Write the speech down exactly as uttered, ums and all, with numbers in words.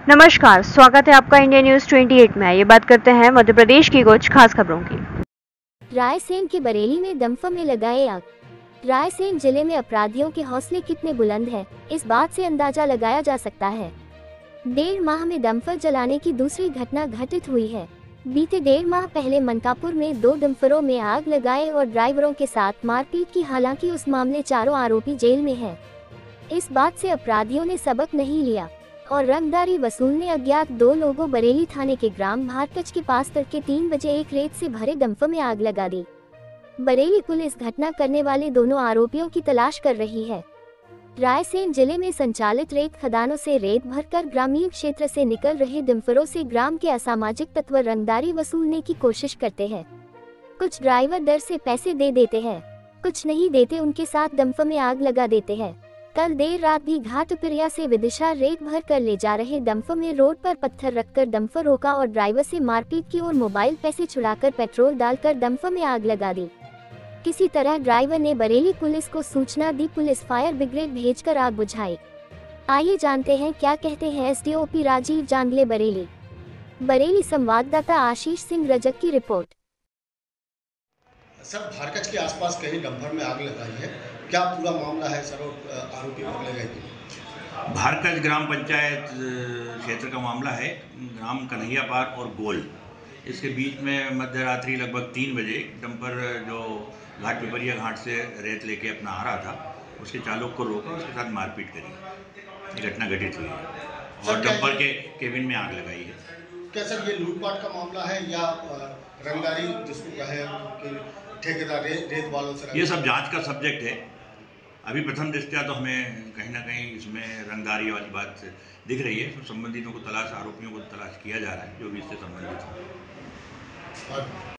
नमस्कार, स्वागत है आपका इंडिया न्यूज अट्ठाईस में। ये बात करते हैं मध्य प्रदेश की कुछ खास खबरों की। रायसेन के बरेली में डंपर में लगाए आग। रायसेन जिले में अपराधियों के हौसले कितने बुलंद हैं, इस बात से अंदाजा लगाया जा सकता है। डेढ़ माह में डंपर जलाने की दूसरी घटना घटित हुई है। बीते डेढ़ माह पहले मनकापुर में दो डंपरों में आग लगाए और ड्राइवरों के साथ मारपीट की, हालांकि उस मामले चारों आरोपी जेल में हैं। इस बात से अपराधियों ने सबक नहीं लिया और रंगदारी वसूलने अज्ञात दो लोगों बरेली थाने के ग्राम भारकच के पास तड़के तीन बजे एक रेत से भरे डंपर में आग लगा दी। बरेली पुलिस घटना करने वाले दोनों आरोपियों की तलाश कर रही है। रायसेन जिले में संचालित रेत खदानों से रेत भरकर ग्रामीण क्षेत्र से निकल रहे डंपरों से ग्राम के असामाजिक तत्व रंगदारी वसूलने की कोशिश करते हैं। कुछ ड्राइवर डर से पैसे दे देते हैं, कुछ नहीं देते उनके साथ डंपर में आग लगा देते हैं। कल देर रात भी घाटपिरिया से विदिशा रेत भर कर ले जा रहे डंपर में रोड पर पत्थर रखकर डंपर रोका और ड्राइवर से मारपीट की और मोबाइल पैसे छुड़ाकर पेट्रोल डालकर डंपर में आग लगा दी। किसी तरह ड्राइवर ने बरेली पुलिस को सूचना दी, पुलिस फायर ब्रिगेड भेजकर आग बुझाई। आइए जानते हैं क्या कहते हैं एसडीओपी राजीव जांगले बरेली। बरेली संवाददाता आशीष सिंह रजक की रिपोर्ट। सर, भारकच के आसपास कहीं डंपर में आग लगाई है, क्या पूरा मामला है सर? आरोपी पकड़े गए? भारकच ग्राम पंचायत क्षेत्र का मामला है। ग्राम कन्हैया पार्क और गोल, इसके बीच में मध्य रात्रि लगभग तीन बजे डंपर जो घाट पिपरिया घाट से रेत लेके अपना आ रहा था, उसके चालक को रोका, उसके साथ मारपीट करी। ये घटना घटित हुई है और डंपर के केबिन में आग लगाई है। क्या सर ये लूटपाट का मामला है या रंगदारी जिसको कहे कि ठेकेदार रे, रेत वालों से? ये सब जांच का सब्जेक्ट है। अभी प्रथम दृष्टया तो हमें कहीं ना कहीं इसमें रंगदारी वाली बात दिख रही है। तो संबंधितों को तलाश, आरोपियों को तलाश किया जा रहा है जो भी इससे संबंधित है।